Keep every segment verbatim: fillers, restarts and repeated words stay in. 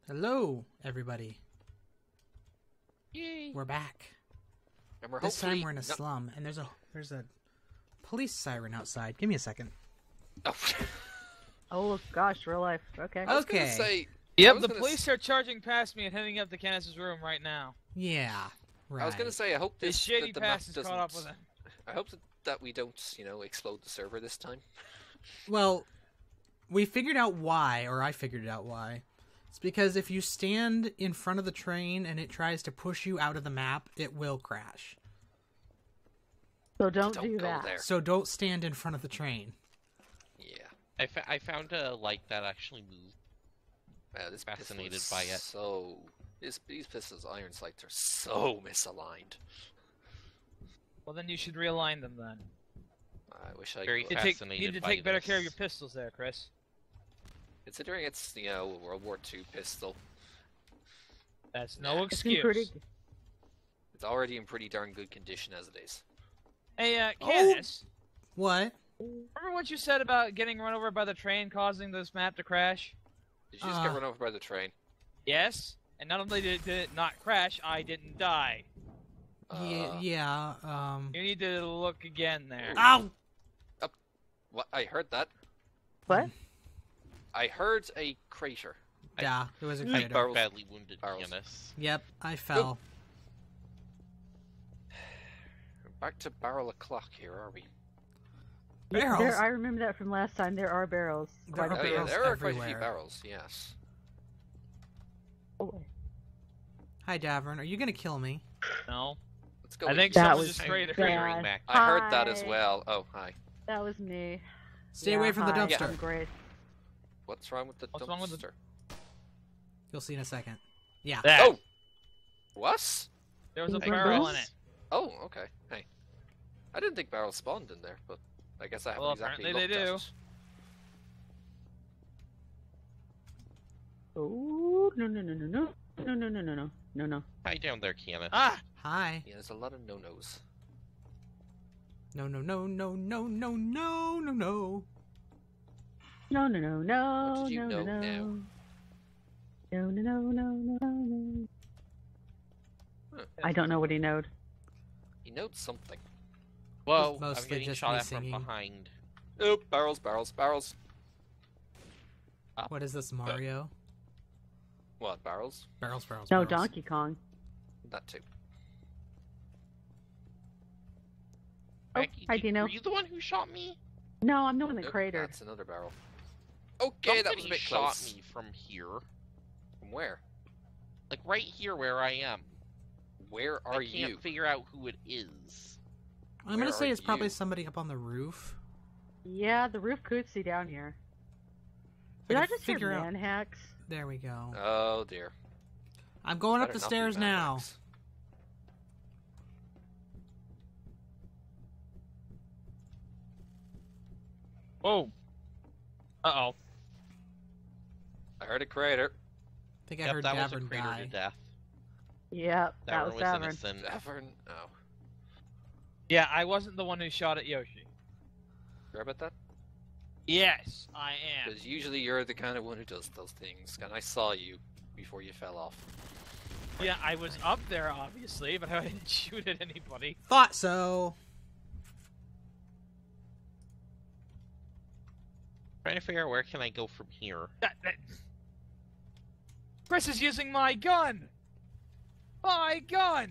Hello, everybody. Yay. We're back. And we're This time we're in a no. slum, and there's a there's a police siren outside. Give me a second. Oh. Oh gosh, real life. Okay. I was Okay. gonna say. I Yep, was the gonna police s- are charging past me and heading up to Candace's room right now. Yeah, right. I was gonna say. I hope This this shady that the map pass has doesn't. caught up with him. I hope that, that we don't, you know, explode the server this time. Well, we figured out why, or I figured out why. It's because if you stand in front of the train and it tries to push you out of the map, it will crash. So don't, Don't do go that. there. So don't stand in front of the train. Yeah. I, fa I found a light that actually moved. Wow, this pistol Fascinated is by it. So this, these pistols, iron sights, are so misaligned. Well, then you should realign them then. I wish I Very could. You take, Fascinated need to by take better care of your this. pistols there, Chris. Considering it's, you know, a World War Two pistol, That's no It's been excuse. pretty. it's already in pretty darn good condition as it is. Hey, uh, Oh. Candace, What? remember what you said about getting run over by the train causing this map to crash? Did you just Uh. get run over by the train? Yes, and not only did, did it not crash, I didn't die. yeah, Uh, yeah. Um. You need to look again there. Ow! What? I heard that. What? I heard a crater. Yeah, it was a I crater. barrels. badly wounded Barrels. Giannis. Yep, I fell. Back to barrel o'clock here, are we? Barrels. There, I remember that from last time. There are barrels. There Quite are a Oh few. yeah, barrels there are quite a few everywhere. barrels. Yes. Oh, Hi, Davern. Are you gonna kill me? No. Let's go. I with think you. That someone was just sprayed a bad. crater. Firing back. I heard that as Hi. well. Oh, hi. that was me. Stay Yeah, away from the hi, dumpster. I'm Grace. What's wrong with the What's dumpster? wrong with the- You'll see in a second. Yeah. That. Oh! What? There was a Like barrel this? in it. Oh, okay. Hey. I didn't think barrels spawned in there, but I guess I haven't Well, exactly apparently they looked at Oh no no no no no no no no no no no no. Hi down there, Giannis. Ah! Hi. it. Yeah, there's a lot of no-nos. No, no, no, no, no, no, no, no, no. No no no no What did you no know no now? no. No no no no no no. Huh. I don't know what he knowed. He knows something. Well, I'm mostly getting just shot me at from singing. behind. Oh, barrels, barrels, barrels. What is this, Mario? What, barrels? Barrels, barrels, No, barrels. Donkey Kong. That too. Oh, Maggie, hi, did- Dino. Were you the one who shot me? No, I'm the one that Nope, cratered. That's another barrel. Okay, that was a Somebody bit shot close. me from here. From where? Like right here where I am. Where are I can't you? figure out who it is. I'm gonna Where say are it's probably you? somebody up on the roof. Yeah, the roof could see down here. Did I I can just hear figure out- man hacks? There we go. Oh dear. I'm going up Better the not be stairs Mad now. Max. Whoa. Uh-oh. I heard a crater. I think I Yep, heard that was a Davern crater die. to death. Yep, that Davern was was Davern. innocent. Davern? Oh. Yeah, I wasn't the one who shot at Yoshi. Sure about that? Yes, I am. Because usually you're the kind of one who does those things, and I saw you before you fell off. Yeah, I was up there, obviously, but I didn't shoot at anybody. Thought so. Trying to figure out where can I go from here. That, that... Chris is using my gun! My gun!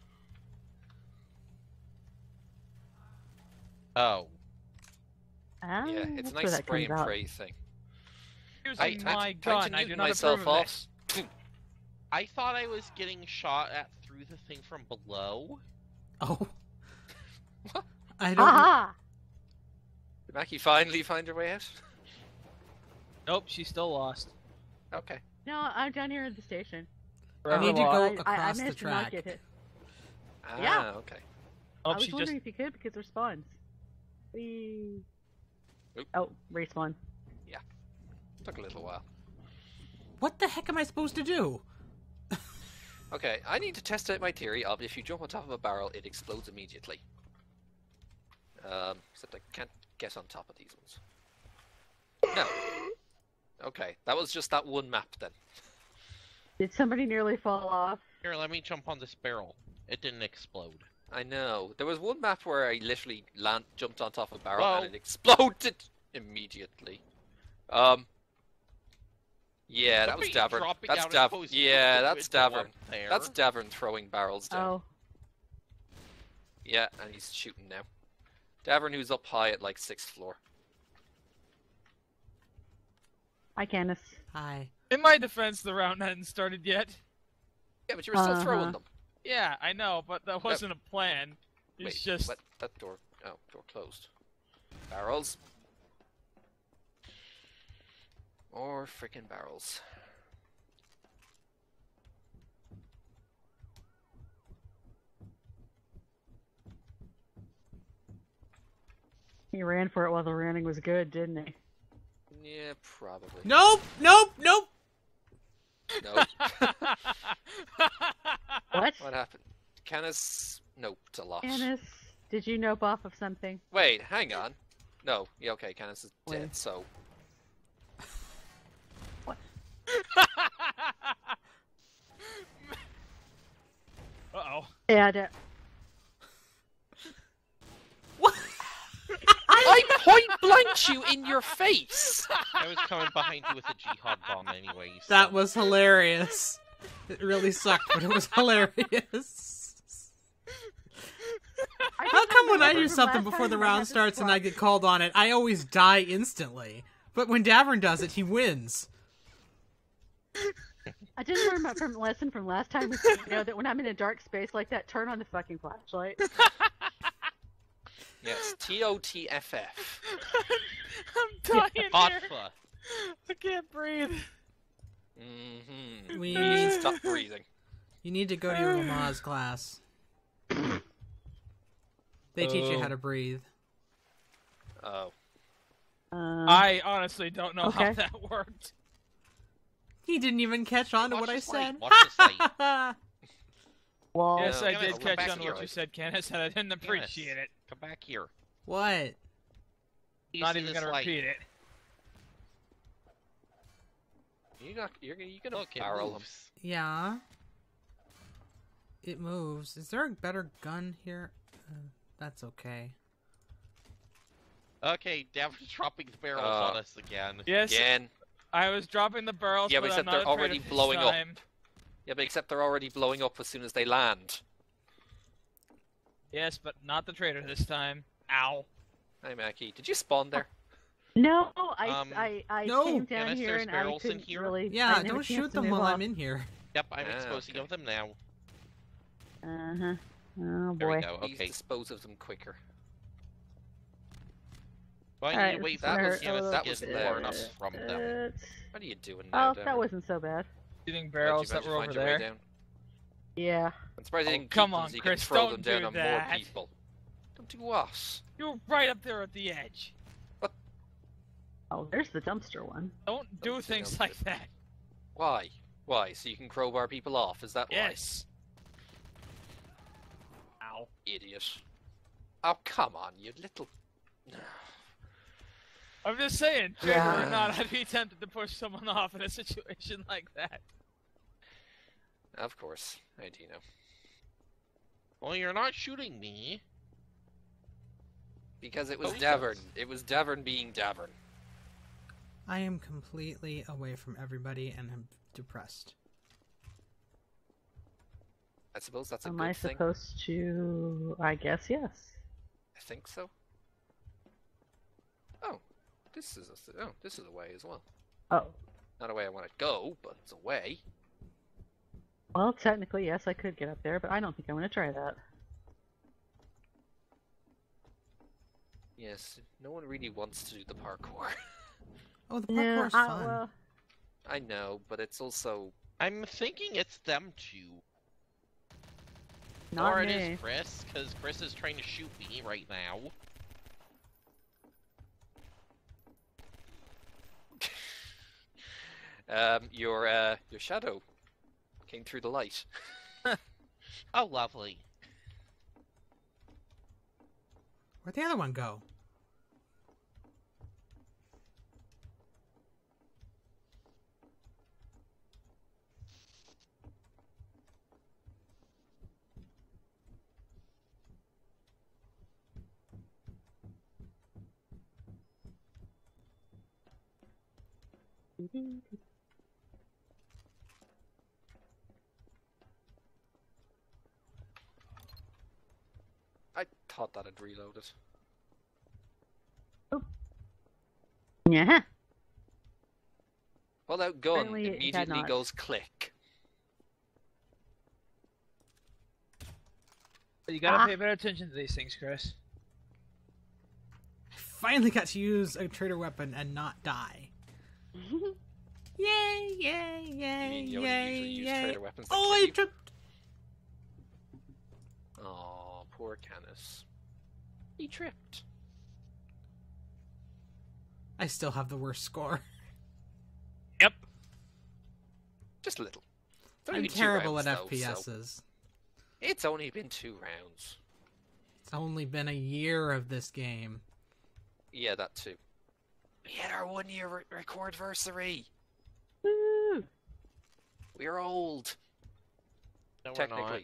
Oh. Ah, Yeah, it's a that's where nice that spray comes and out. pray thing. Using I, my I, gun, I do not approve myself of this. off. I thought I was getting shot at through the thing from below. Oh. What? I don't. Aha! Did Mackie finally find her way out? Nope, she's still lost. Okay. No, I'm down here at the station. I need to Forever go lost. I, I, I across the managed to not track. get hit. Ah, Yeah. okay. Oh, I was she wondering just... if you could because there's spawns. Whee. Oop. Oh, respawn. Took a little while. What the heck am I supposed to do? Okay, I need to test out my theory of if you jump on top of a barrel, it explodes immediately. Um, except I can't get on top of these ones. No. Okay, that was just that one map then. Did somebody nearly fall off? Here, let me jump on this barrel. It didn't explode. I know. There was one map where I literally land jumped on top of a barrel Whoa. and it exploded immediately. Um. Yeah, that was Somebody Davern. dropping That's out Dav. opposed to Yeah, the that's window Davern. up there. That's Davern throwing barrels down. Oh. Yeah, and he's shooting now. Davern, who's up high at like sixth floor. Hi, Candace. Hi. In my defense, the round hadn't started yet. Yeah, but you were still Uh-huh. throwing them. Yeah, I know, but that wasn't a plan. It's Wait, just what? That door. Oh, door closed. Barrels. Or freaking barrels. He ran for it while the running was good, didn't he? Yeah, probably. Nope. Nope. Nope. No. What? What happened? Canis noped a lot. Candace, did you nope off of something? Wait, hang on. No, yeah, okay, Canis is dead, Wait. so. Uh-oh. Yeah, d- What? I point blanked you in your face! I was coming behind you with a jihad bomb anyway. So. That was hilarious. It really sucked, but it was hilarious. I How just come when I remember do from something last before time the when I had round to starts and I swap- get called on it, I always die instantly. But when Davern does it, he wins. I did learn my from lesson from last time. You know that when I'm in a dark space like that, turn on the fucking flashlight. Yes, T O T F F. I'm dying here. Hotfa. I can't breathe. Mm-hmm. We You need to stop breathing. You need to go to your Lamaze class. They teach you how Oh. to breathe. Oh. Um, I honestly don't know how okay. that worked. He didn't even catch on to Watch what I this light, said. watch this light. well, Yes, No, I Kenneth, did come catch back on to here. what you said, Kenneth, and I didn't appreciate it. Come back here. What? You Not see even this gonna light? repeat it. You not, you're, you're gonna Look, it barrel him. moves. Yeah. It moves. Is there a better gun here? Uh, that's okay. Okay, Davin's dropping the barrels Uh, on us again. Yes, Again. I was dropping the barrels, Yeah, but but I'm except not they're a traitor already this blowing up. time. Yeah, but except they're already blowing up as soon as they land. Yes, but not the traitor this time. Ow. Hi, Mackie. Did you spawn there? no, I, Um, I, I No. came down Dennis, here there's and I barrels in couldn't here? really. I Yeah, didn't have a don't chance shoot to them move while off. I'm in here. Yep, I'm Ah, exposing okay. of them now. Uh huh. Oh There we boy. go. Please Okay. dispose of them quicker. Well, I Alright, need to this wait is for gonna the hurt a Kenneth little to get bit. far enough from them. Uh, What are you doing now, oh, Darren? that wasn't so bad. Shooting How'd barrels you that manage to were find over your way there. down? Yeah. I'm surprised Oh, they didn't come keep them on, so you Chris, can throw don't them down do on that. more people. Don't do what? You're right up there at the edge. Oh, there's the dumpster one. Don't do Don't do things that. like that. Why? Why? So you can crowbar people off? Is that Yes. Ow. why? Idiot. Oh, come on, you little... I'm just saying, traitor Yeah. or not, I'd be tempted to push someone off in a situation like that. Of course. I do know. Well, you're not shooting me. Because it was Oh, he Davern. does. It was Davern being Davern. I am completely away from everybody and I'm depressed. I suppose that's a Am good I thing. supposed to? I guess yes. I think so. Oh, this is a oh, this is a way as well. Oh. Not a way I want to go, but it's a way. Well, technically, yes, I could get up there, but I don't think I want to try that. Yes, no one really wants to do the parkour. Oh, the Yeah, parkour's I, fun. well, I know, but it's also I'm thinking it's them two. not or me. it is Chris, because Chris is trying to shoot me right now. um your uh your shadow came through the light. Oh, lovely. Where'd the other one go? I thought that had reloaded. Yeah. Well, that gun Apparently it had immediately not. goes click. You gotta Ah. pay better attention to these things, Chris. I finally got to use a traitor weapon and not die. Yay! Yay! You Yay! mean you only Yay! usually use Yay! traitor weapons that Oh, kill I you? tripped. Aw, poor Canis. He tripped. I still have the worst score. Yep. Just a little. It's only I'm been two terrible rounds, at though, F P so- Ses. It's only been two rounds. It's only been a year of this game. Yeah, that too. We had our one year re- recordversary. Woo! We're old, No, we're technically.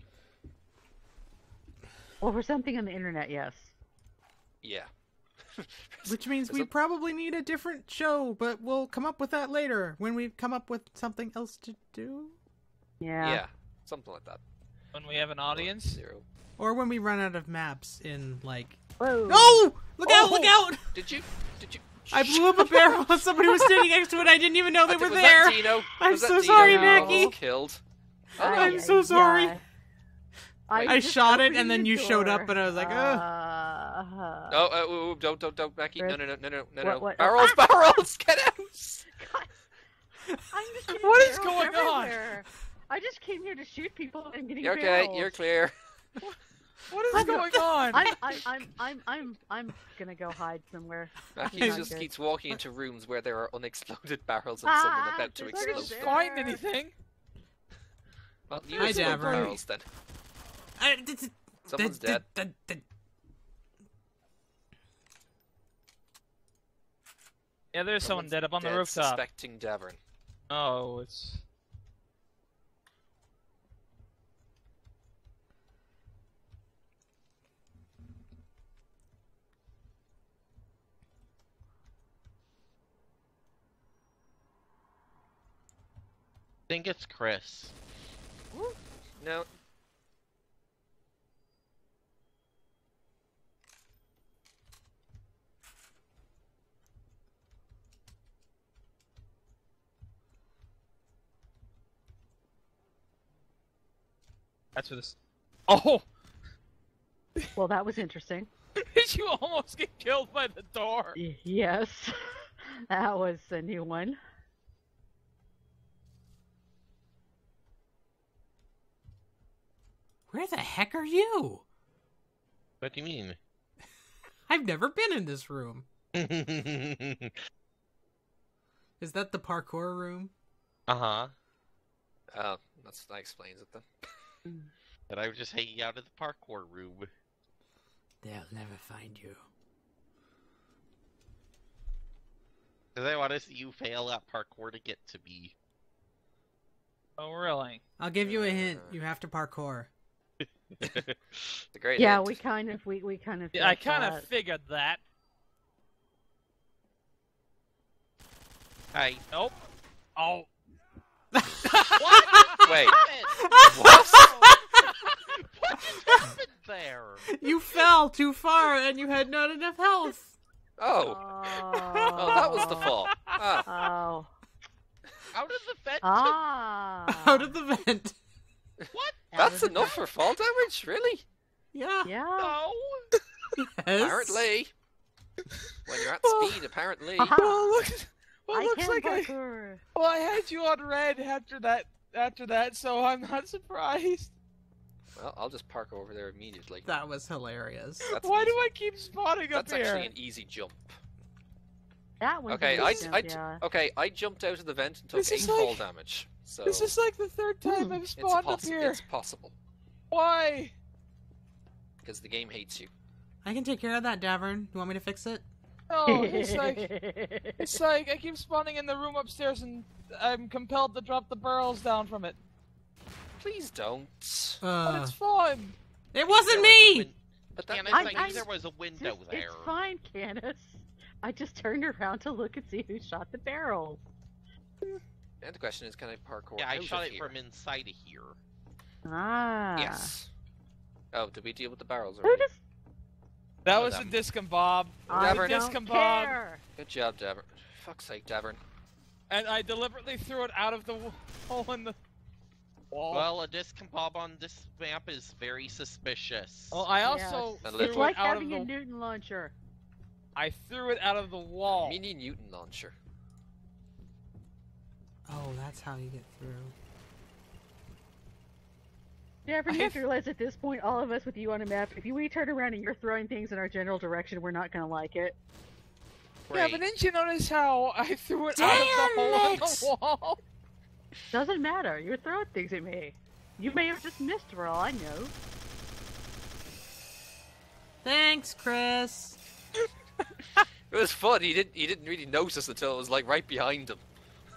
Well, for something on the internet, yes. Yeah. Which means There's we a- probably need a different show, but we'll come up with that later when we come up with something else to do. Yeah. Yeah, something like that. When we have an audience. Zero. Or when we run out of maps in, like... Whoa. No! Look out, Oh! look out! Did you? Did you? I blew up a barrel and somebody was standing next to it. I didn't even know they I were think- was there. That Dino? I'm Was that so Dino sorry, who Mackie. almost Killed. Oh, I- I'm so sorry. yeah. I just shot it, opened and then the you showed up, door. and I was like, ugh. Uh, No, uh, ooh, ooh, don't, don't, don't, Mackie. No, Chris? no, no, no, no, no, What- no. what- Barrels, barrels, get out! God. I'm just getting What is barrels going on? everywhere. I just came here to shoot people and getting You're okay, barrels. you're clear. What is I'm- going on? I'm, I'm, I'm, I'm, I'm, I'm gonna go hide somewhere. Mackie Not just good. keeps walking into rooms where there are unexploded barrels and Ah, someone about to there's I explode. didn't there. find anything. Well, you Hi, explode Davern. barrels then. I, d- d- Someone's d- dead. d- d- d- Yeah, there's someone Someone's dead up on the dead rooftop. Suspecting Davern. Oh, it's. I think it's Chris. No. That's for this. Oh! Well, that was interesting. Did you almost get killed by the door? Y- Yes, that was a new one. Where the heck are you? What do you mean? I've never been in this room. uh Is that the parkour room? huh. Oh, that's, that explains it then. And I was just hanging out in the parkour room. They'll never find you. Because I want to see you fail at parkour to get to me. Oh, really? I'll give you a hint. You have to parkour. It's a great Yeah, hint. we kind of, we, we kind of. Yeah, I felt kind that. of figured that. Hi. Nope. Oh. Wait, What? What just happened there? You fell too far and you had not enough health. oh, Oh, oh, that was the fall. Ah, Oh. Out of the vent? Ah. Out of the vent. What? Out that's of the- enough for fall damage, really? Yeah. Yeah. No. Yes. Apparently. When you're at Oh. speed, apparently. Aha. Well, look. Well, I it looks can like I. parkour. Well, I had you on red after that. After that, so I'm not surprised. Well, I'll just park over there immediately. That was hilarious. That's Why easy. do I keep spawning up That's here? actually an easy jump. That was Okay, a I, decent, I, t- yeah. okay, I jumped out of the vent and took This eight is fall like- damage. So This is like the third time I've it's, spawned up possi- here. it's possible Why? because the game hates you. I can take care of that, Davern. You want me to fix it? No, it's like it's like I keep spawning in the room upstairs, and I'm compelled to drop the barrels down from it. Please don't. But Uh, it's fun. it wasn't There was a me! win- But that Canis, I- I, knew I- there was a window Just- there. It's fine, Candace. I just turned around to look and see who shot the barrels. And the question is, can I parkour Yeah, I out shot of it here? from inside of here. Ah. Yes. Oh, did we deal with the barrels Who already? just? That One of was the them. disc and bob. I Davern. don't Disc and bob. care. Good job, Davern. Fuck's sake, Davern. And I deliberately threw it out of the w- hole in the wall. Well, a disc and bob on this map is very suspicious. Well, I Yes. also A threw little. It's it like out of having the. a Newton launcher. I threw it out of the wall. Mini Newton launcher. Oh, that's how you get through. Yeah, you I have to realize at this point, all of us with you on a map, if you, we turn around and you're throwing things in our general direction, we're not gonna like it. Yeah, but Great. didn't you notice how I threw it out of the hole in Damn the wall? Doesn't matter. You're throwing things at me. You may have just missed for all I know. Thanks, Chris. It was fun. He didn't. He didn't really notice until it was like right behind him.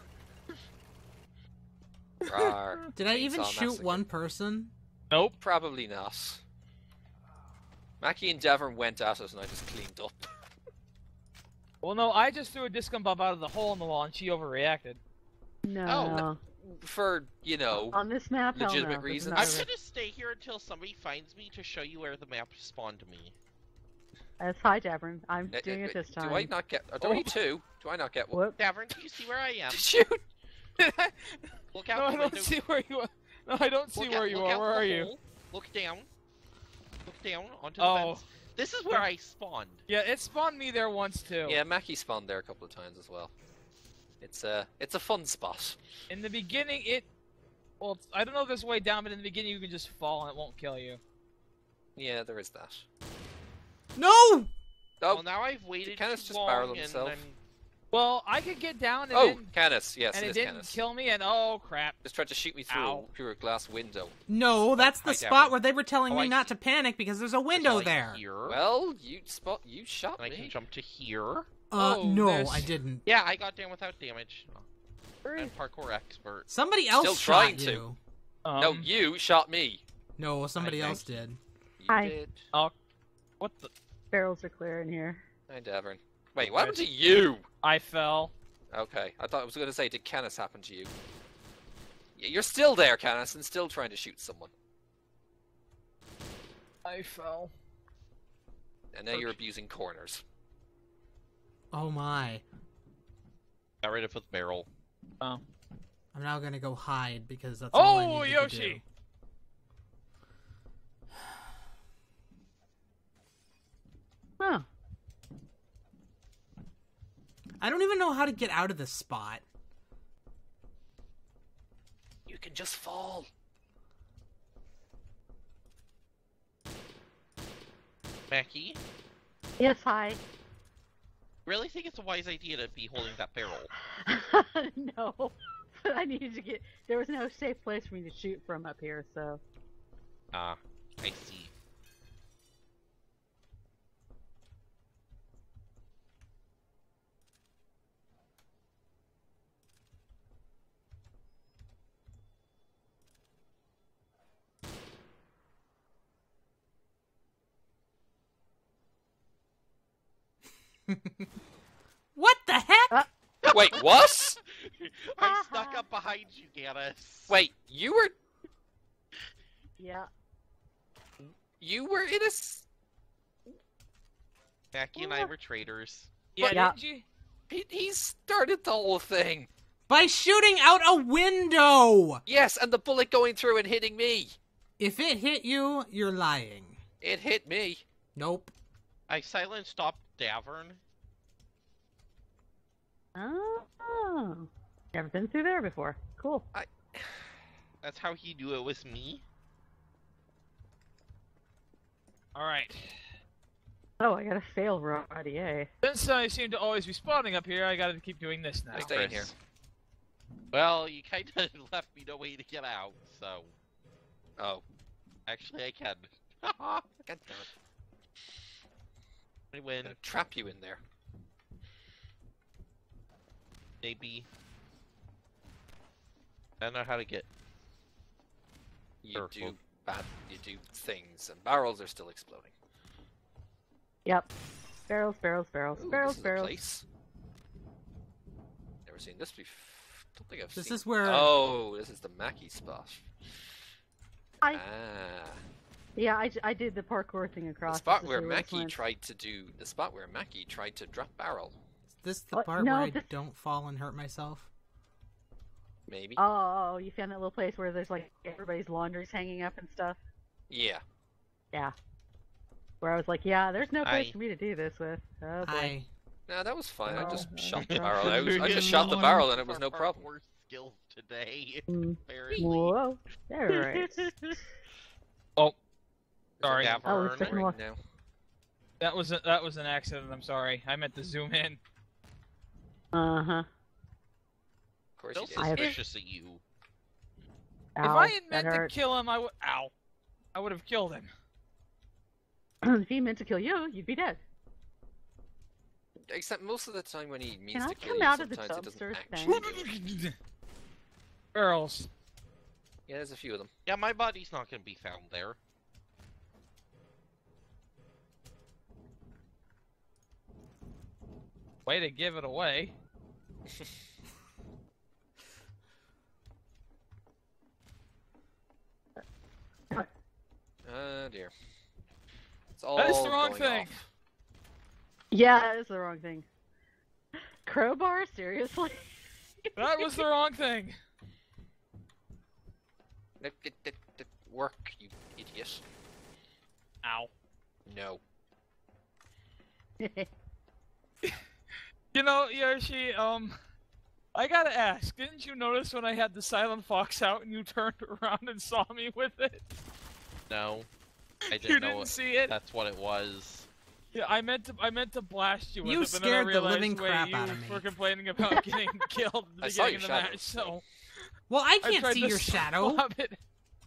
Rawr. Did I even Chainsaw shoot Massacre. one person? Nope. Probably not. Mackie and Davern went at it, and I just cleaned up. Well, no, I just threw a disc and bob out of the hole in the wall, and she overreacted. No. no. For you know, On this map, hell legitimate no. There's reasons. another I'm way. gonna stay here until somebody finds me to show you where the map spawned me. That's hi, Davern. I'm uh, doing uh, it this time. Do I not get? Are there only two? Do I not get one? Whoop. Davern, do you see where I am? Did you? Look No, out I the don't window. see where you are. No, I don't see Look where out- you look are. out Where the are you? hole. Look down. Look down onto the Oh. fence. This is where I spawned. Yeah, it spawned me there once too. Yeah, Mackie spawned there a couple of times as well. It's a, it's a fun spot. In the beginning, it. Well, it's- I don't know if there's a way down, but in the beginning you can just fall and it won't kill you. Yeah, there is that. No! Oh, Well, now I've waited Canis too just long barrel and himself? I'm... Well, I could get down and oh, then, Canis. Yes, and it it is didn't Canis. kill me, and oh crap! Just tried to shoot me through, Ow. a, through a glass window. No, that's the hi, spot Davern. where they were telling Oh, me I not see. to panic because there's a There's window like there. Here. Well, you spot, you shot and I can me. jump to here. Uh, Oh, no, there's- I didn't. Yeah, I got down without damage. Hurry. I'm parkour expert. Somebody else Still shot trying to. you. Um, no, you shot me. No, somebody I else think- did. You Hi. did. what the? Barrels are clear in here. Hi, Davern. Wait, what happened to you? I fell. Okay, I thought I was going to say, did Canis happen to you? Y- You're still there, Canis, and still trying to shoot someone. I fell. And now you're abusing corners. Oh my. Got rid of the barrel. Oh. I'm now gonna go hide because that's all I Oh, needed to do. Yoshi! Huh. I don't even know how to get out of this spot. You can just fall. Mackie, Yes, hi. really think it's a wise idea to be holding that barrel? No. But I needed to get. There was no safe place for me to shoot from up here, so. Ah, I see. What the heck? Uh, Wait, what? I snuck up behind you, Gaddis. Wait, you were Yeah. you were in a. s- Mackie and I were traitors. Yeah, Yeah. didn't you? He, he started the whole thing. By shooting out a window! Yes, and the bullet going through and hitting me. If it hit you, you're lying. It hit me. Nope. I silent stopped Davern. Oh. Never been through there before. Cool. That's how he knew it was me. Alright. Oh, I gotta fail already, eh? Since I seem to always be spawning up here, I gotta keep doing this now. I stay in here. Chris. Well, you kind of left me no way to get out, so Oh, actually I can. God damn it. I I'm win, gonna trap you in there. maybe. I don't know how to get. You Sure, do well- bad. You do things, and barrels are still exploding. Yep. Barrels, barrels, barrels, Ooh, barrels, this is a barrels. place. Never seen this bef- don't think I've This seen. is where. Oh, this is the Mackie spot. I Ah, yeah, I, j- I did the parkour thing across. the spot just to where see this Mackie went. tried to do the spot where Mackie tried to drop barrel. Is this the What? part No, where I this- don't fall and hurt myself? Maybe. Oh, you found that little place where there's like everybody's laundry's hanging up and stuff. Yeah. Yeah. Where I was like, yeah, there's no place I- for me to do this with. Oh boy. I. No, that was fine. I Oh, just oh, shot the oh. barrel. I, was, I You're just shot the getting barrel low and it was for no problem. parkour skills today. Mm. Apparently. Whoa. Alright. Oh, There's a sorry. Oh, tavern. it's freaking Right lost. now. That was a, that was an accident. I'm sorry. I meant to zoom in. Uh huh. Of course Still you did. I have- suspicious of you. If I had meant to kill him, I would. Ow. I would have killed him. If he meant to kill you, you'd be dead. Except most of the time when he means Can to I kill come you, out of the sometimes he doesn't dumpster actually thing? do it. Girls. Yeah, there's a few of them. Yeah, my body's not gonna be found there. Way to give it away. Oh dear. It's all That is the wrong going thing. off. Yeah, that is the wrong thing. Crowbar? Seriously? That was the wrong thing. It, it, it, it work, you idiot. Ow. No. You know, Yoshi, um, I gotta ask, didn't you notice when I had the Silent Fox out and you turned around and saw me with it? No, I didn't You know didn't it, see it? that's what it was. Yeah, I meant to. I meant to blast you with You it, but then I scared the realized, living wait, crap you out of me. were complaining about getting killed at the I saw beginning of your the shadow, match, so- so Well, I I can't tried see to your shadow. swap it.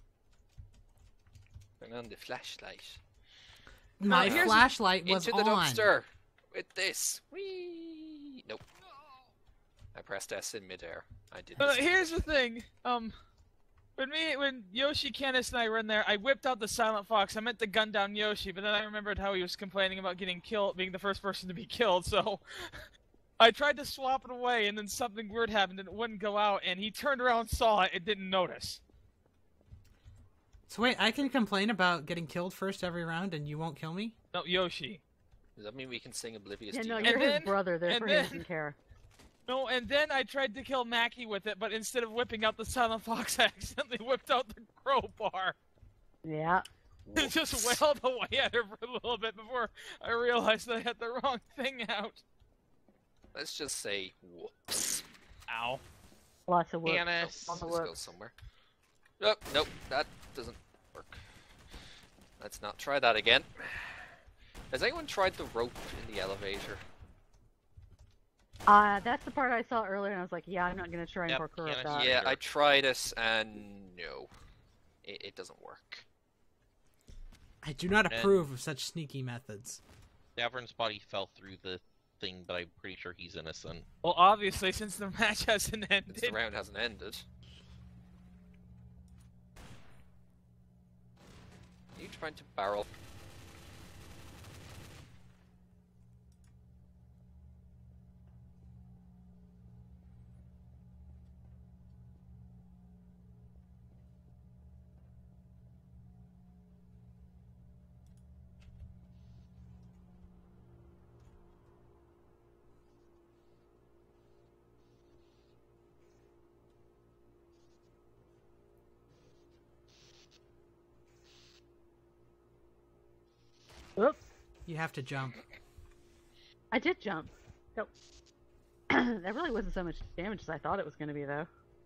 Turn on the flashlight. My here's- flashlight was Into the on. dumpster! With this! Whee! Nope. I pressed S in midair. I did Uh, this. here's the thing. Um, when me, when Yoshi, Candice, and I were in there, I whipped out the Silent Fox. I meant to gun down Yoshi, but then I remembered how he was complaining about getting killed, being the first person to be killed. So I tried to swap it away, and then something weird happened, and it wouldn't go out. And he turned around, saw it, and didn't notice. So wait, I can complain about getting killed first every round, and you won't kill me? No, Yoshi. Does that mean we can sing Oblivious Yeah, to no, You? you're And his then- brother, therefore and he then- doesn't care. No, and then I tried to kill Mackie with it, but instead of whipping out the Silent Fox, I accidentally whipped out the crowbar. Yeah. It just wailed away at her for a little bit before I realized that I had the wrong thing out. Let's just say whoops. Ow. Lots of work. Janice. On the Let's go work. somewhere. Nope, nope, that doesn't work. Let's not try that again. Has anyone tried the rope in the elevator? Uh, that's the part I saw earlier, and I was like, yeah, I'm not going to try and Yep, parkour yeah, up that. yeah, sure. I tried it and no. It, it doesn't work. I do not And- approve of such sneaky methods. Davern's body fell through the thing, but I'm pretty sure he's innocent. Well, obviously, since the match hasn't Since the ended. round hasn't ended. Are you trying to barrel? Oop, You have to jump. I did jump. Nope. That really wasn't so much damage as I thought it was going to be, though.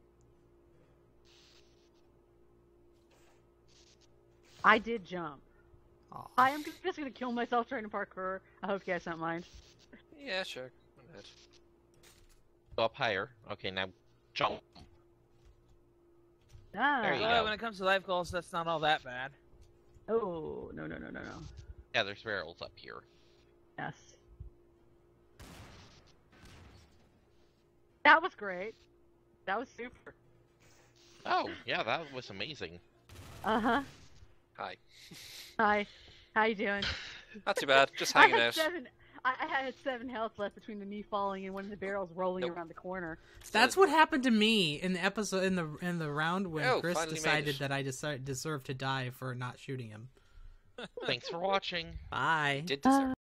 I did jump. Aw. I am just going to kill myself trying to parkour. I hope you guys don't mind. Yeah, sure. Go ahead. Go up higher. Okay, now jump. Ah. There you Well, go. when it comes to life goals, that's not all that bad. Oh, no, no, no, no, no. Yeah, there's barrels up here. Yes. That was great. That was super. Oh, yeah, that was amazing. Uh-huh. Hi. Hi. How you doing? Not too bad. Just I hanging had out. seven. I, I had seven health left between the me falling and one of the barrels rolling Nope. around the corner. That's what happened to me in the episode in the in the round when Oh, Chris finally made decided it. that I deci- deserved to die for not shooting him. Thanks for watching. Bye. Did deserve. Uh,